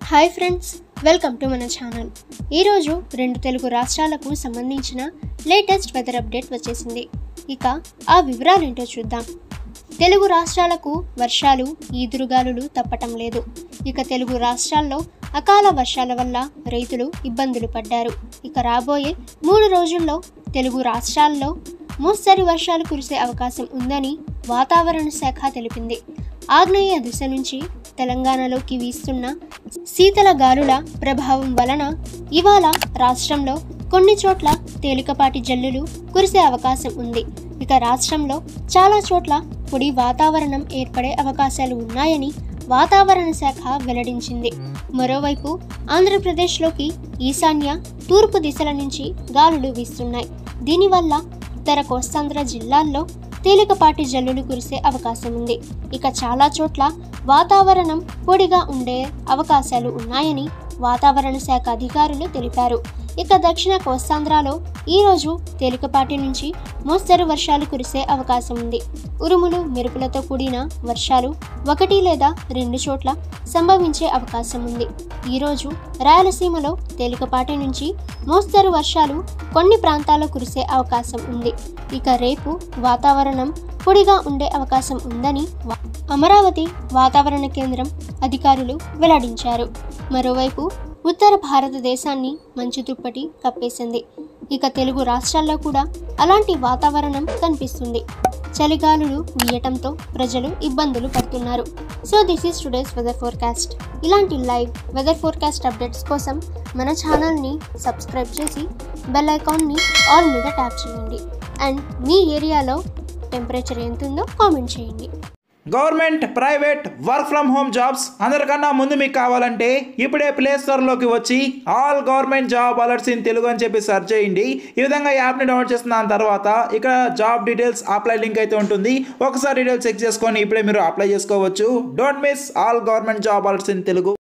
Hi friends, welcome to మన channel. ఈరోజు రెండు తెలుగు రాష్ట్రాలకు సంబంధించిన లేటెస్ట్ వెదర్ అప్డేట్ వచ్చేసింది. ఇక ఆ వివరాలు ఏంటో చూద్దాం. తెలుగు రాష్ట్రాలకు వర్షాలు ఈదురుగాలులు తప్పటం లేదు. ఇక తెలుగు రాష్ట్రాల్లో అకాల వర్షాల వల్ల రైతులు ఇబ్బందులు పడ్డారు. ఇక రాబోయే 3 రోజుల్లో తెలుగు రాష్ట్రాల్లో మోస్తరు వర్షాలు కురిసే అవకాశం ఉందని వాతావరణ శాఖ తెలిపింది. ఆగ్నేయ దిశ నుంచి తెలంగాణలోకి వీస్తున్న శీతల గాలుల ప్రభావం వలన ఇవాళ రాష్ట్రంలో కొన్ని చోట్ల తేలికపాటి జల్లులు కురిసే అవకాశం ఉంది. ఇక రాష్ట్రంలో చాలా చోట్ల పొడి వాతావరణం ఏర్పడే అవకాశాలు ఉన్నాయని వాతావరణ శాఖ వెల్లడించింది. మరోవైపు ఆంధ్రప్రదేశ్లోకి ఈశాన్య తూర్పు దిశల నుంచి గాలులు వీస్తున్నాయి. దీనివల్ల ఉత్తర కోస్తాంధ్ర జిల్లాల్లో తేలికపాటి జల్లులు కురిసే అవకాశం ఉంది. ఇక చాలా చోట్ల వాతావరణం పొడిగా ఉండే అవకాశాలు ఉన్నాయని వాతావరణ శాఖ అధికారులు తెలిపారు. ఇక దక్షిణ కోస్తాంధ్రలో ఈరోజు తేలికపాటి నుంచి మోస్తరు వర్షాలు కురిసే అవకాశం ఉంది. ఉరుములు మెరుపులతో కూడిన వర్షాలు 1 లేదా 2 చోట్ల సంభవించే అవకాశం ఉంది. ఈరోజు రాయలసీమలో తేలికపాటి నుంచి మోస్తరు వర్షాలు కొన్ని ప్రాంతాల్లో కురిసే అవకాశం ఉంది. ఇక రేపు వాతావరణం పొడిగా ఉండే అవకాశం ఉందని అమరావతి వాతావరణ కేంద్రం అధికారులు వెల్లడించారు. మరోవైపు ఉత్తర భారతదేశాన్ని మంచు దుప్పటి కప్పేసింది. ఇక తెలుగు రాష్ట్రాల్లో కూడా అలాంటి వాతావరణం కనిపిస్తుంది. చలిగాలులు వీయటంతో ప్రజలు ఇబ్బందులు పడుతున్నారు. So this is today's weather forecast. ఇలాంటి లైవ్ వెదర్ ఫోర్కాస్ట్ అప్డేట్స్ కోసం మన ఛానల్ని సబ్స్క్రైబ్ చేసి బెల్ ఐకాన్ని ఆల్ మీద ట్యాప్ చేయండి. అండ్ మీ ఏరియాలో టెంపరేచర్ ఎంత ఉందో కామెంట్ చేయండి. Government, private, work from home jobs అందరికన్నా ముందు మీకు కావాలంటే ఇప్పుడే ప్లే స్టోర్లోకి వచ్చి all government job alerts in Telugu అని చెప్పి సెర్చ్ చేయండి. ఈ విధంగా యాప్ని డౌన్లోడ్ చేసిన తర్వాత ఇక్కడ జాబ్ డీటెయిల్స్ అప్లై లింక్ అయితే ఉంటుంది. ఒకసారి డీటెయిల్స్ చెక్ చేసుకొని ఇప్పుడే మీరు అప్లై చేసుకోవచ్చు. Don't miss all government job alerts in Telugu.